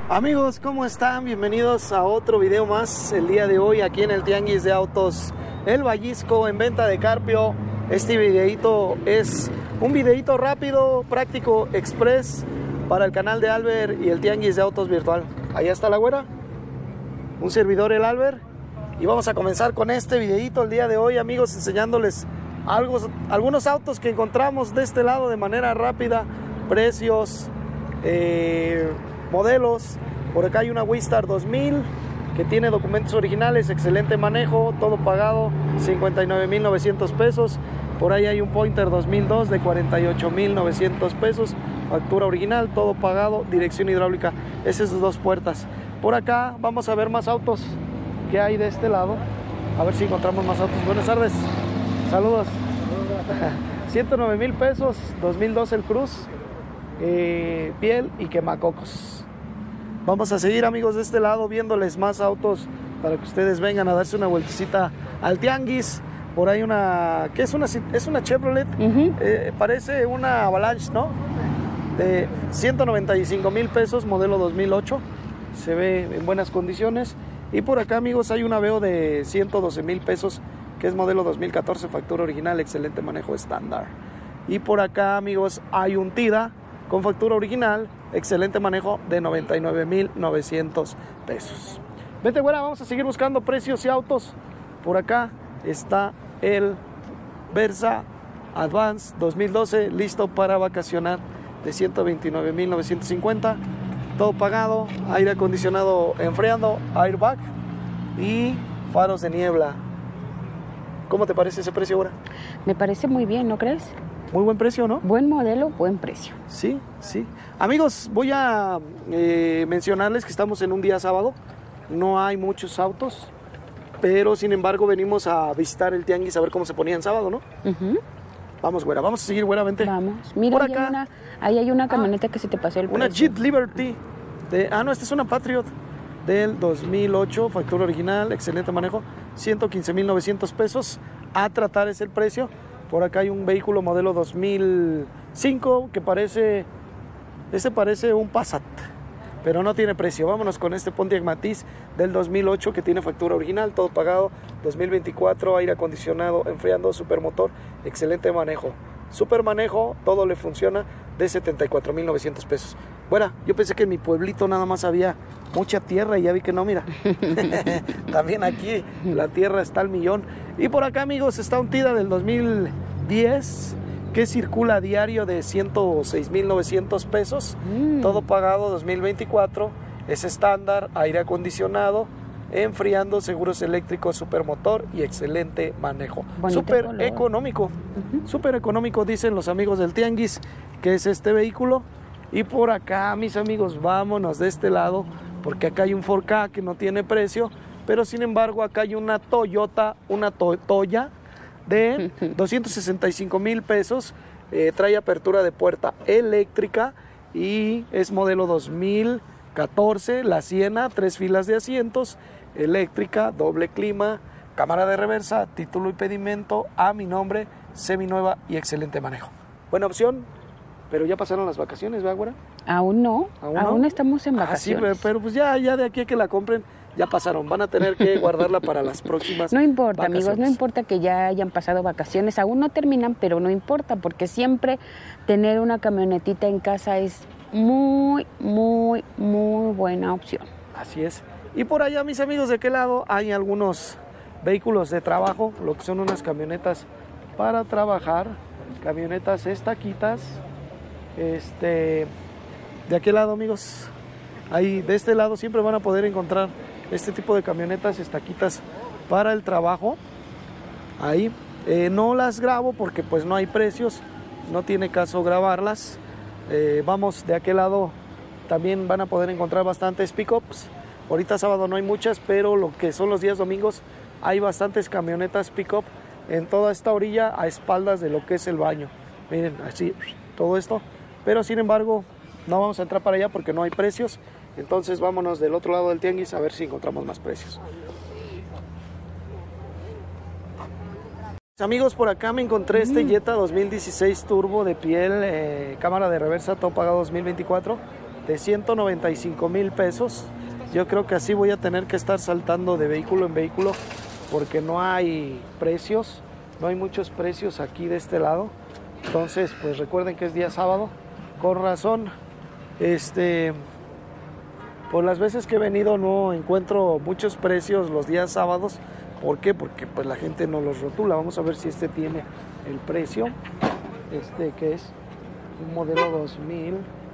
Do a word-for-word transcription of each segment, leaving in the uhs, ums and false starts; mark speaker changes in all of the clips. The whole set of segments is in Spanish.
Speaker 1: Amigos, ¿cómo están? Bienvenidos a otro video más el día de hoy aquí en el Tianguis de Autos El Vallisco en venta de Carpio. Este videito es un videito rápido, práctico, express para el canal de Albert y el Tianguis de Autos Virtual. Allá está la güera, un servidor, el Albert, y vamos a comenzar con este videito el día de hoy, amigos, enseñándoles algo, algunos autos que encontramos de este lado de manera rápida, precios, eh, modelos. Por acá hay una Wistar dos mil que tiene documentos originales, excelente manejo, todo pagado, cincuenta y nueve mil novecientos pesos. Por ahí hay un Pointer dos mil dos de cuarenta y ocho mil novecientos pesos, factura original, todo pagado, dirección hidráulica, esas dos puertas. Por acá vamos a ver más autos que hay de este lado, a ver si encontramos más autos. Buenas tardes, saludos. ciento nueve mil pesos, dos mil dos el Cruz, eh, piel y quemacocos. Vamos a seguir, amigos, de este lado viéndoles más autos para que ustedes vengan a darse una vueltecita al tianguis. Por ahí una, ¿qué es una? Es una Chevrolet, uh-huh. eh, parece una Avalanche, ¿no? De ciento noventa y cinco mil pesos, modelo dos mil ocho, se ve en buenas condiciones. Y por acá, amigos, hay una Veo de ciento doce mil pesos, que es modelo dos mil catorce, factura original, excelente manejo estándar. Y por acá, amigos, hay un Tida con factura original, excelente manejo, de noventa y nueve mil novecientos pesos. Vete, güera, vamos a seguir buscando precios y autos. Por acá está el Versa Advance dos mil doce, listo para vacacionar, de ciento veintinueve mil novecientos cincuenta, todo pagado, aire acondicionado enfriando, airbag y faros de niebla. ¿Cómo te parece ese precio ahora?
Speaker 2: Me parece muy bien, ¿no crees?
Speaker 1: Muy buen precio, ¿no?
Speaker 2: Buen modelo, buen precio.
Speaker 1: Sí, sí. Amigos, voy a eh, mencionarles que estamos en un día sábado. No hay muchos autos, pero sin embargo venimos a visitar el tianguis a ver cómo se ponía en sábado, ¿no? Uh-huh. Vamos, güera, vamos a seguir, güera, vente.
Speaker 2: Vamos. Mira,
Speaker 1: por
Speaker 2: ahí
Speaker 1: acá.
Speaker 2: Hay una, ahí hay una camioneta
Speaker 1: ah,
Speaker 2: que se te pasó el
Speaker 1: una
Speaker 2: precio.
Speaker 1: Jeep Liberty. De, ah, no, esta es una Patriot del dos mil ocho, factura original, excelente manejo, ciento quince mil novecientos pesos. A tratar es el precio. Por acá hay un vehículo modelo dos mil cinco que parece, este parece un Passat, pero no tiene precio. Vámonos con este Pontiac Matiz del dos mil ocho que tiene factura original, todo pagado, dos mil veinticuatro, aire acondicionado, enfriando, supermotor, excelente manejo. Super manejo, todo le funciona, de setenta y cuatro mil novecientos pesos. Bueno, yo pensé que en mi pueblito nada más había mucha tierra y ya vi que no, mira. También aquí la tierra está al millón. Y por acá, amigos, está un Tida del dos mil diez que circula a diario de ciento seis mil novecientos pesos. Mm. Todo pagado, dos mil veinticuatro. Es estándar, aire acondicionado, enfriando, seguros eléctricos, supermotor y excelente manejo. Súper económico. Uh-huh. Súper económico, dicen los amigos del tianguis, que es este vehículo. Y por acá, mis amigos, vámonos de este lado, porque acá hay un cuatro K que no tiene precio, pero sin embargo acá hay una Toyota, una to Toya de doscientos sesenta y cinco mil pesos, eh, trae apertura de puerta eléctrica y es modelo dos mil catorce, la Siena, tres filas de asientos, eléctrica, doble clima, cámara de reversa, título y pedimento a mi nombre, seminueva y excelente manejo. Buena opción. Pero ya pasaron las vacaciones, ¿verdad, güera?
Speaker 2: Aún no, aún, aún no? estamos en vacaciones.
Speaker 1: Ah, sí, pero pues ya, ya de aquí a que la compren, ya pasaron. Van a tener que guardarla para las próximas
Speaker 2: No importa,
Speaker 1: vacaciones.
Speaker 2: amigos, no importa que ya hayan pasado vacaciones. Aún no terminan, pero no importa, porque siempre tener una camionetita en casa es muy, muy, muy buena opción.
Speaker 1: Así es. Y por allá, mis amigos, ¿de qué lado? Hay algunos vehículos de trabajo, lo que son unas camionetas para trabajar, camionetas estaquitas. Este, de aquel lado, amigos, ahí de este lado siempre van a poder encontrar este tipo de camionetas estaquitas para el trabajo. Ahí eh, no las grabo porque pues no hay precios, no tiene caso grabarlas. Eh, vamos, de aquel lado también van a poder encontrar bastantes pickups. Ahorita sábado no hay muchas, pero lo que son los días domingos hay bastantes camionetas pickup en toda esta orilla a espaldas de lo que es el baño. Miren, así, todo esto. Pero sin embargo, no vamos a entrar para allá porque no hay precios. Entonces vámonos del otro lado del tianguis a ver si encontramos más precios. Amigos, por acá me encontré este Jetta dos mil dieciséis Turbo de piel, eh, cámara de reversa, todo pagado dos mil veinticuatro. de ciento noventa y cinco mil pesos. Yo creo que así voy a tener que estar saltando de vehículo en vehículo porque no hay precios, no hay muchos precios aquí de este lado. Entonces, pues recuerden que es día sábado. Con razón, este, por las veces que he venido no encuentro muchos precios los días sábados. ¿Por qué? Porque pues la gente no los rotula. Vamos a ver si este tiene el precio. Este que es un modelo dos mil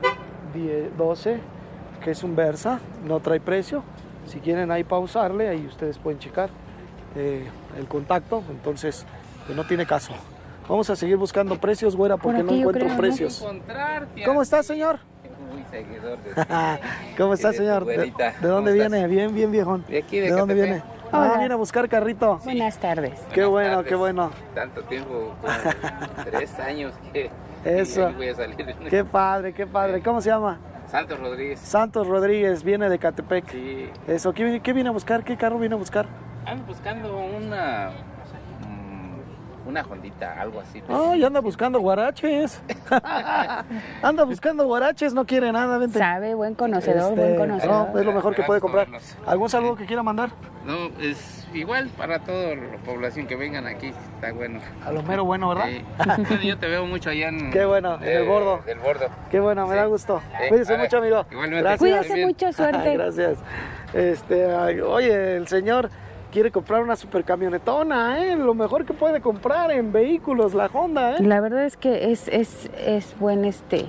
Speaker 1: doce, que es un Versa, no trae precio. Si quieren ahí pausarle, ahí ustedes pueden checar eh, el contacto. Entonces, pues no tiene caso. Vamos a seguir buscando precios, güera, porque no encuentro creo, precios. ¿No? ¿Cómo está, señor?
Speaker 3: Muy seguidor de
Speaker 1: ¿Cómo está, señor? ¿De, ¿De dónde viene? Estás? Bien, bien, viejón.
Speaker 3: De aquí, de,
Speaker 1: ¿De dónde viene?
Speaker 2: Hola.
Speaker 1: Ah, viene a buscar carrito.
Speaker 2: Sí. Buenas tardes.
Speaker 1: Qué
Speaker 3: Buenas
Speaker 1: bueno,
Speaker 3: tardes.
Speaker 1: qué bueno.
Speaker 3: Tanto tiempo, como tres años que
Speaker 1: Eso.
Speaker 3: que voy a salir.
Speaker 1: Qué padre, qué padre. ¿Cómo se llama?
Speaker 3: Santos Rodríguez.
Speaker 1: Santos Rodríguez, viene de Catepec.
Speaker 3: Sí.
Speaker 1: Eso, ¿qué, qué viene a buscar? ¿Qué carro viene a buscar?
Speaker 3: Ando buscando una una Hondita, algo así. Pues.
Speaker 1: Oh, ya anda buscando guaraches. Anda buscando guaraches, no quiere nada. Vente.
Speaker 2: Sabe, buen conocedor,
Speaker 1: Este,
Speaker 2: buen conocedor.
Speaker 1: No, es lo mejor que puede comprar.
Speaker 3: Gracias por vernos.
Speaker 1: ¿Algún saludo que quiera mandar?
Speaker 3: No, es igual para toda la población que vengan aquí, está bueno.
Speaker 1: A lo mero bueno, ¿verdad?
Speaker 3: Sí. Bueno, yo te veo mucho allá en...
Speaker 1: Qué bueno, en el bordo.
Speaker 3: Del bordo.
Speaker 1: Qué bueno, me
Speaker 3: Sí.
Speaker 1: da gusto.
Speaker 3: Sí.
Speaker 1: Cuídese
Speaker 3: Vale.
Speaker 1: mucho, amigo.
Speaker 3: Igualmente.
Speaker 1: Gracias.
Speaker 2: Cuídese mucho, suerte.
Speaker 1: Gracias. Este, ay, oye, el señor quiere comprar una super camionetona, ¿eh? Lo mejor que puede comprar en vehículos, la Honda, ¿eh?
Speaker 2: La verdad es que es, es, es buen este.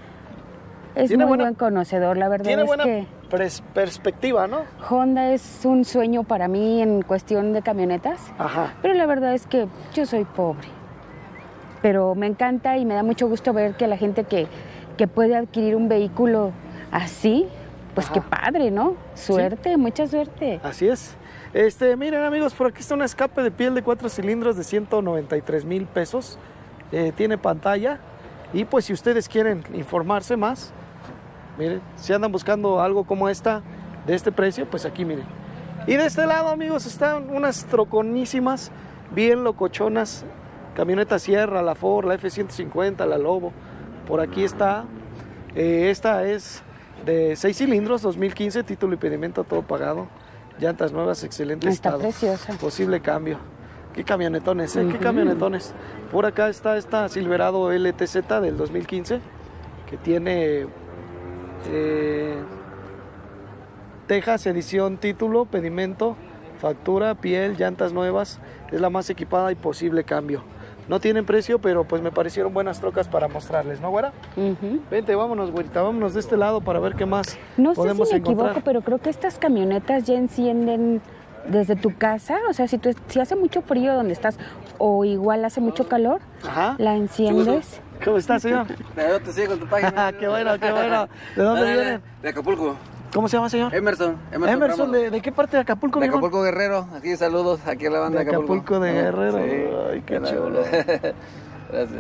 Speaker 2: Es
Speaker 1: Tiene
Speaker 2: muy
Speaker 1: buena-
Speaker 2: buen conocedor, la verdad
Speaker 1: Tiene
Speaker 2: es
Speaker 1: buena
Speaker 2: que
Speaker 1: pres- perspectiva, ¿no?
Speaker 2: Honda es un sueño para mí en cuestión de camionetas,
Speaker 1: Ajá.
Speaker 2: pero la verdad es que yo soy pobre. Pero me encanta y me da mucho gusto ver que la gente que, que puede adquirir un vehículo así, pues
Speaker 1: Ajá.
Speaker 2: qué padre, ¿no? Suerte, mucha suerte.
Speaker 1: Así es. Este, miren, amigos, por aquí está un escape de piel de cuatro cilindros de ciento noventa y tres mil pesos. Eh, tiene pantalla. Y pues si ustedes quieren informarse más, miren, si andan buscando algo como esta, de este precio, pues aquí miren. Y de este lado, amigos, están unas troconísimas, bien locochonas. Camioneta Sierra, la Ford, la F ciento cincuenta, la Lobo. Por aquí está. Eh, esta es de seis cilindros, dos mil quince, título y pedimento todo pagado. Llantas nuevas, excelente
Speaker 2: Está
Speaker 1: estado.
Speaker 2: preciosa.
Speaker 1: Posible cambio. Qué camionetones, ¿eh? Qué
Speaker 2: Ujú.
Speaker 1: camionetones. Por acá está esta Silverado L T Z del dos mil quince, que tiene eh, Texas, edición, título, pedimento, factura, piel, llantas nuevas. Es la más equipada y posible cambio. No tienen precio, pero pues me parecieron buenas trocas para mostrarles, ¿no, güera?
Speaker 2: Ujú.
Speaker 1: Vente, vámonos, güerita, vámonos de este lado para ver qué más
Speaker 2: No sé si
Speaker 1: podemos
Speaker 2: me
Speaker 1: encontrar.
Speaker 2: equivoco, pero creo que estas camionetas ya encienden desde tu casa. O sea, si, tú, si hace mucho frío donde estás o igual hace mucho calor,
Speaker 1: Ajá.
Speaker 2: la enciendes.
Speaker 1: ¿Cómo está, señor?
Speaker 4: Yo te sigo en tu página.
Speaker 1: Qué bueno, qué bueno. ¿De dónde
Speaker 4: Dale,
Speaker 1: vienen?
Speaker 4: De Acapulco.
Speaker 1: ¿Cómo se llama, señor?
Speaker 4: Emerson. Emerson,
Speaker 1: Emerson,
Speaker 4: Ramos.
Speaker 1: ¿de, ¿de qué parte de Acapulco,
Speaker 4: De
Speaker 1: mi hermano?
Speaker 4: Acapulco Guerrero. Aquí saludos, aquí a la banda
Speaker 1: De
Speaker 4: de Acapulco.
Speaker 1: Acapulco de
Speaker 4: Ah,
Speaker 1: Guerrero.
Speaker 4: sí.
Speaker 1: Ay, qué
Speaker 4: Gracias.
Speaker 1: chulo.
Speaker 4: Gracias.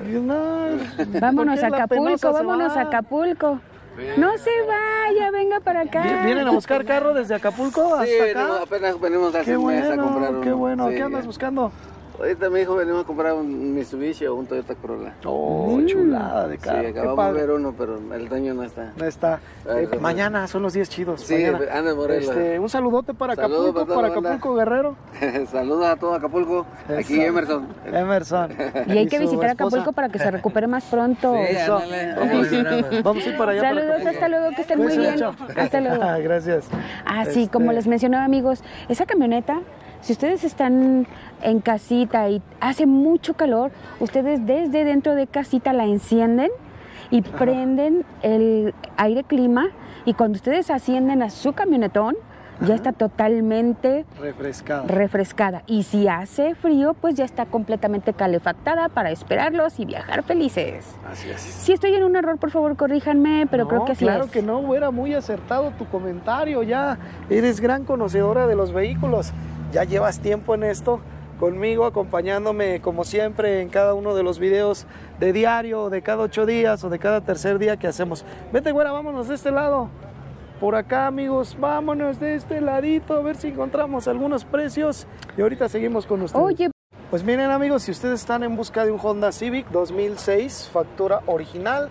Speaker 1: No,
Speaker 2: Vámonos
Speaker 1: ¿por
Speaker 2: a
Speaker 1: qué la penosa
Speaker 2: Acapulco,
Speaker 1: se
Speaker 2: vámonos
Speaker 1: va?
Speaker 2: a Acapulco. No se vaya, venga para acá.
Speaker 1: Vi- ¿Vienen a buscar carro desde Acapulco hasta
Speaker 4: Sí, venimos,
Speaker 1: acá?
Speaker 4: apenas venimos hace
Speaker 1: Qué
Speaker 4: un mes a comprar
Speaker 1: bueno,
Speaker 4: un...
Speaker 1: qué bueno.
Speaker 4: sí,
Speaker 1: ¿Qué andas
Speaker 4: ya.
Speaker 1: buscando?
Speaker 4: Ahorita mi hijo venimos a comprar un Mitsubishi o un Toyota Corolla.
Speaker 1: Oh, chulada de
Speaker 4: Sí,
Speaker 1: carro. Qué
Speaker 4: acabamos de
Speaker 1: padre.
Speaker 4: ver uno, pero el dueño no está.
Speaker 1: No está.
Speaker 4: Ay,
Speaker 1: Eh,
Speaker 4: sí.
Speaker 1: mañana son los días chidos.
Speaker 4: Sí,
Speaker 1: mañana.
Speaker 4: anda en Morelos.
Speaker 1: Este, un saludote para
Speaker 4: Saludos
Speaker 1: Acapulco,
Speaker 4: para toda
Speaker 1: para
Speaker 4: la banda.
Speaker 1: Acapulco Guerrero.
Speaker 4: Saludos a todo Acapulco. Aquí
Speaker 1: Eso.
Speaker 4: Emerson.
Speaker 1: Emerson.
Speaker 2: Y hay que
Speaker 1: su
Speaker 2: visitar
Speaker 1: esposa.
Speaker 2: Acapulco para que se recupere más pronto.
Speaker 4: Sí,
Speaker 1: Eso.
Speaker 4: ándale.
Speaker 1: Vamos, vamos a ir para allá. para
Speaker 2: Saludos,
Speaker 1: Acapulco.
Speaker 2: hasta luego, que estén muy
Speaker 1: Cuídense
Speaker 2: bien.
Speaker 1: mucho.
Speaker 2: Hasta luego.
Speaker 1: Gracias.
Speaker 2: Así
Speaker 1: Este,
Speaker 2: como les mencionaba, amigos, esa camioneta, si ustedes están en casita y hace mucho calor, ustedes desde dentro de casita la encienden y prenden el aire clima, y cuando ustedes ascienden a su camionetón, ya está totalmente
Speaker 1: Refrescada.
Speaker 2: refrescada. Y si hace frío, pues ya está completamente calefactada para esperarlos y viajar felices.
Speaker 1: Así es.
Speaker 2: Si estoy en un error, por favor, corríjanme, pero
Speaker 1: No,
Speaker 2: creo que así
Speaker 1: claro
Speaker 2: es.
Speaker 1: que no, era muy acertado tu comentario. Ya eres gran conocedora de los vehículos. Ya llevas tiempo en esto conmigo, acompañándome como siempre en cada uno de los videos de diario, de cada ocho días o de cada tercer día que hacemos. Vete, güera, vámonos de este lado. Por acá, amigos, vámonos de este ladito a ver si encontramos algunos precios y ahorita seguimos con ustedes.
Speaker 2: Oye,
Speaker 1: Pues miren, amigos, si ustedes están en busca de un Honda Civic dos mil seis, factura original,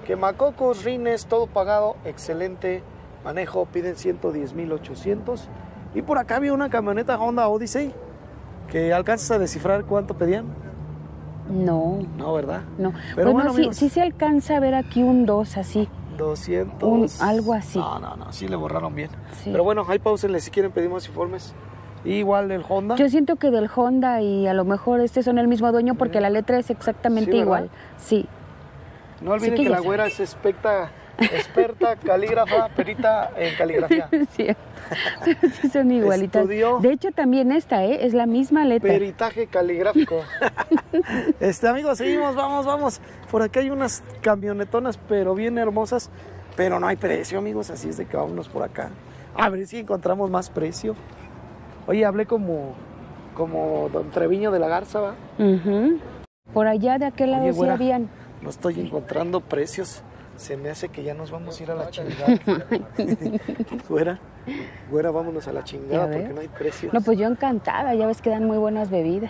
Speaker 1: Quemacocos, rines, todo pagado, excelente manejo, piden ciento diez mil ochocientos. Y por acá había una camioneta Honda Odyssey, que alcanzas a descifrar cuánto pedían.
Speaker 2: No.
Speaker 1: No, ¿verdad?
Speaker 2: No.
Speaker 1: Pero
Speaker 2: bueno,
Speaker 1: bueno,
Speaker 2: sí,
Speaker 1: amigos,
Speaker 2: sí se alcanza a ver aquí un dos así.
Speaker 1: doscientos.
Speaker 2: Un- algo así.
Speaker 1: No, no, no, sí le borraron bien.
Speaker 2: Sí.
Speaker 1: Pero bueno, ahí pausenle si quieren pedir más informes. Igual del Honda.
Speaker 2: Yo siento que del Honda y a lo mejor este son el mismo dueño porque la letra es exactamente
Speaker 1: Sí, ¿verdad?
Speaker 2: igual. Sí.
Speaker 1: No olviden
Speaker 2: Así que
Speaker 1: que,
Speaker 2: ya
Speaker 1: la güera es experta, experta calígrafa, perita en caligrafía.
Speaker 2: Sí. Sí son igualitas.
Speaker 1: Estudió-
Speaker 2: De hecho, también esta, ¿eh? Es la misma letra.
Speaker 1: Peritaje caligráfico. Este, amigos, seguimos, vamos, vamos. Por acá hay unas camionetonas, pero bien hermosas, pero no hay precio, amigos, así es de que vámonos por acá. A ver si encontramos más precio. Oye, hablé como, como Don Treviño de la Garza, ¿va?
Speaker 2: Ujú. Por allá de aquel lado
Speaker 1: Oye,
Speaker 2: sí
Speaker 1: güera,
Speaker 2: habían.
Speaker 1: no estoy encontrando precios. Se me hace que ya nos vamos a ir a la chingada. Güera, güera, vámonos a la chingada
Speaker 2: Ya ves.
Speaker 1: porque no hay precios.
Speaker 2: No, pues yo encantada, ya ves que dan muy buenas bebidas.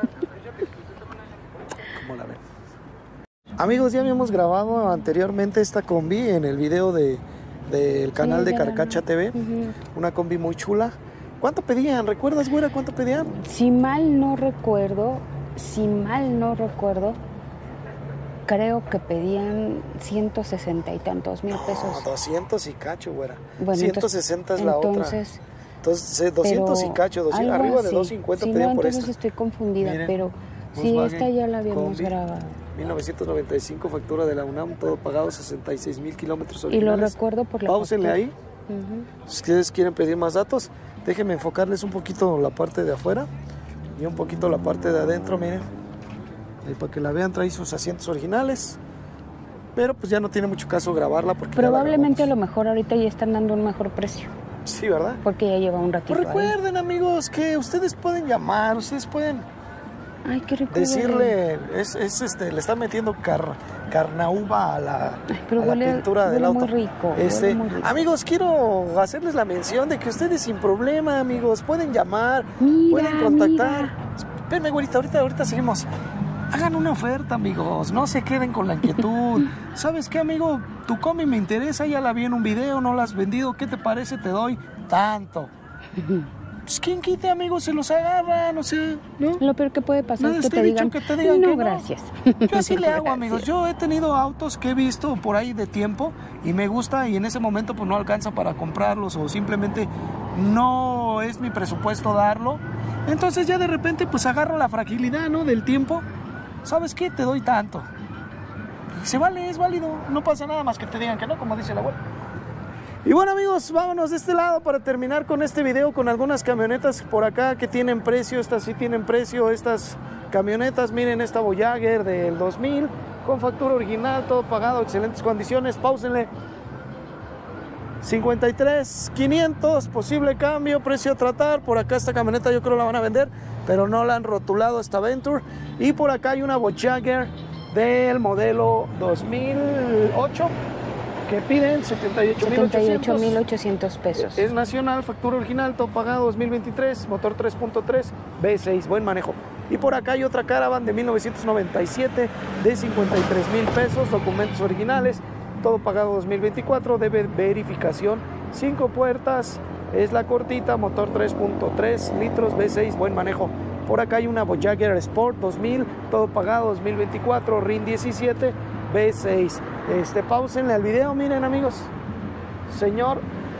Speaker 1: ¿Cómo la ven? Amigos, ya habíamos grabado anteriormente esta combi en el video de, del canal
Speaker 2: Sí,
Speaker 1: de
Speaker 2: ya.
Speaker 1: Carcacha T V.
Speaker 2: Ujú.
Speaker 1: Una combi muy chula. ¿Cuánto pedían? ¿Recuerdas, güera, cuánto pedían?
Speaker 2: Si mal no recuerdo, si mal no recuerdo, creo que pedían ciento sesenta y tantos mil
Speaker 1: No,
Speaker 2: pesos.
Speaker 1: doscientos y cacho, güera.
Speaker 2: Bueno,
Speaker 1: ciento sesenta es la
Speaker 2: entonces,
Speaker 1: otra. Entonces, eh, doscientos y
Speaker 2: pero
Speaker 1: cacho, doscientos,
Speaker 2: algo
Speaker 1: arriba de
Speaker 2: así.
Speaker 1: doscientos cincuenta
Speaker 2: Si
Speaker 1: pedían
Speaker 2: no,
Speaker 1: por
Speaker 2: entonces
Speaker 1: esta.
Speaker 2: estoy confundida,
Speaker 1: Miren,
Speaker 2: pero sí,
Speaker 1: Volkswagen
Speaker 2: esta ya la habíamos
Speaker 1: Combi,
Speaker 2: grabado.
Speaker 1: mil novecientos noventa y cinco, factura de la UNAM, todo pagado, sesenta y seis mil kilómetros
Speaker 2: Y lo
Speaker 1: originales.
Speaker 2: recuerdo por la
Speaker 1: Páusenle
Speaker 2: factura.
Speaker 1: ahí.
Speaker 2: Ujú.
Speaker 1: Si ustedes quieren pedir más datos, déjenme enfocarles un poquito la parte de afuera y un poquito la parte de adentro, miren. Ahí para que la vean, trae sus asientos originales. Pero pues ya no tiene mucho caso grabarla porque ya la
Speaker 2: Probablemente a
Speaker 1: grabamos.
Speaker 2: lo mejor ahorita ya están dando un mejor precio,
Speaker 1: Sí, ¿verdad?
Speaker 2: porque ya lleva un ratito
Speaker 1: Pues
Speaker 2: ahí.
Speaker 1: recuerden, amigos, que ustedes pueden llamar, ustedes pueden
Speaker 2: Ay, qué rico huele.
Speaker 1: decirle, es, es este, le están metiendo car, carnauba a la,
Speaker 2: Ay, pero
Speaker 1: a la
Speaker 2: huele-
Speaker 1: pintura del
Speaker 2: huele
Speaker 1: auto.
Speaker 2: muy rico, huele
Speaker 1: Este,
Speaker 2: muy rico.
Speaker 1: amigos, quiero hacerles la mención de que ustedes sin problema, amigos, pueden llamar,
Speaker 2: Mira,
Speaker 1: pueden contactar.
Speaker 2: mira.
Speaker 1: Espérenme, güerita, ahorita, ahorita seguimos. Hagan una oferta, amigos, no se queden con la inquietud. ¿Sabes qué, amigo? Tu combi me interesa, ya la vi en un video, no la has vendido, ¿qué te parece? Te doy tanto. Pues quién quite, amigos, se los agarra, no sé, ¿no?
Speaker 2: Lo peor que puede pasar
Speaker 1: No
Speaker 2: es que
Speaker 1: esté
Speaker 2: te
Speaker 1: dicho
Speaker 2: digan,
Speaker 1: que te digan
Speaker 2: no,
Speaker 1: que no".
Speaker 2: gracias.
Speaker 1: Yo así le hago, amigos. Yo he tenido autos que he visto por ahí de tiempo y me gusta y en ese momento pues no alcanza para comprarlos o simplemente no es mi presupuesto darlo. Entonces ya de repente pues agarro la fragilidad, ¿no? Del tiempo. ¿Sabes qué? Te doy tanto. Y se vale, es válido. No pasa nada más que te digan que no, como dice la abuela. Y bueno, amigos, vámonos de este lado para terminar con este video con algunas camionetas por acá que tienen precio. Estas sí tienen precio, estas camionetas. Miren esta Voyager del dos mil con factura original, todo pagado, excelentes condiciones. Páusenle. cincuenta y tres mil quinientos, posible cambio, precio a tratar. Por acá esta camioneta yo creo la van a vender, pero no la han rotulado esta Venture. Y por acá hay una Voyager del modelo dos mil ocho que piden setenta y ocho mil
Speaker 2: setenta y ocho
Speaker 1: ochocientos.
Speaker 2: mil ochocientos pesos.
Speaker 1: Es nacional, factura original, todo pagado dos mil veintitrés, motor tres punto tres, V seis, buen manejo. Y por acá hay otra Caravan de mil novecientos noventa y siete de cincuenta y tres mil pesos, documentos originales, todo pagado dos mil veinticuatro, debe verificación, cinco puertas, es la cortita, motor tres punto tres litros, V seis, buen manejo. Por acá hay una Voyager Sport dos mil, todo pagado dos mil veinticuatro, R I N diecisiete, V seis. Este, pausenle al video, miren, amigos. Señor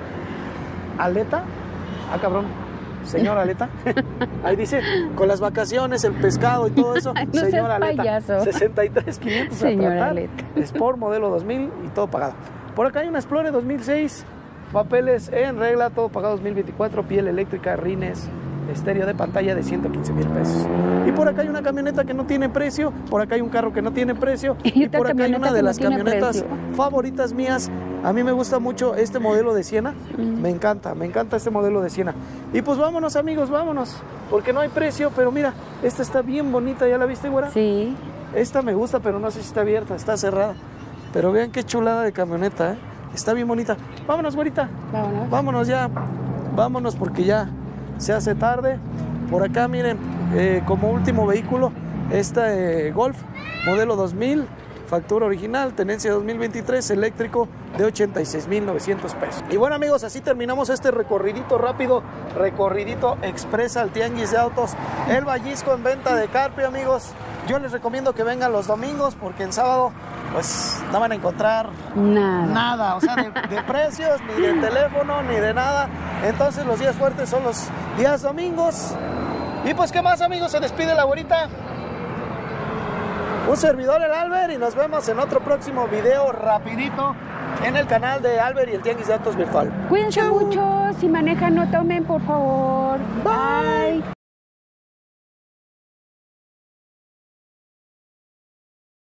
Speaker 1: Aleta, ah cabrón, señor Aleta, ahí dice, con las vacaciones, el pescado y todo eso,
Speaker 2: Ay, no
Speaker 1: señor
Speaker 2: seas
Speaker 1: Aleta,
Speaker 2: payaso.
Speaker 1: sesenta y tres mil quinientos a
Speaker 2: Señor
Speaker 1: tratar,
Speaker 2: Aleta.
Speaker 1: Sport modelo dos mil y todo pagado. Por acá hay una Explorer dos mil seis, papeles en regla, todo pagado dos mil veinticuatro, piel eléctrica, rines, estéreo de pantalla de ciento quince mil pesos. Y por acá hay una camioneta que no tiene precio, por acá hay un carro que no tiene precio,
Speaker 2: Y
Speaker 1: y
Speaker 2: otra
Speaker 1: por acá hay
Speaker 2: camioneta
Speaker 1: una de
Speaker 2: que no
Speaker 1: las
Speaker 2: tiene
Speaker 1: camionetas
Speaker 2: precio.
Speaker 1: favoritas mías. A mí me gusta mucho este modelo de Siena,
Speaker 2: Mm.
Speaker 1: me encanta, me encanta este modelo de Siena. Y pues vámonos, amigos, vámonos, porque no hay precio, pero mira, esta está bien bonita, ¿ya la viste, güera?
Speaker 2: Sí.
Speaker 1: Esta me gusta, pero no sé si está abierta, está cerrada. Pero vean qué chulada de camioneta, ¿eh? Está bien bonita. Vámonos, güerita.
Speaker 2: Vámonos.
Speaker 1: Vámonos ya. Vámonos porque ya se hace tarde. Por acá, miren, eh, como último vehículo, esta eh, Golf, modelo dos mil, factura original, tenencia dos mil veintitrés, eléctrico de ochenta y seis mil novecientos pesos. Y bueno, amigos, así terminamos este recorridito rápido, recorridito express al Tianguis de Autos El Vallisco en venta de Carpio, amigos. Yo les recomiendo que vengan los domingos porque en sábado pues no van a encontrar
Speaker 2: Nada.
Speaker 1: nada, o sea, de, de precios, ni de teléfono, ni de nada. Entonces los días fuertes son los días domingos. Y pues, ¿qué más, amigos? Se despide la güerita. Un servidor, el Albert, y nos vemos en otro próximo video rapidito en el canal de Albert y el Tianguis de Autos Virtual.
Speaker 2: Cuídense
Speaker 1: Chau.
Speaker 2: mucho, si manejan no tomen, por favor.
Speaker 1: Bye.
Speaker 2: Bye.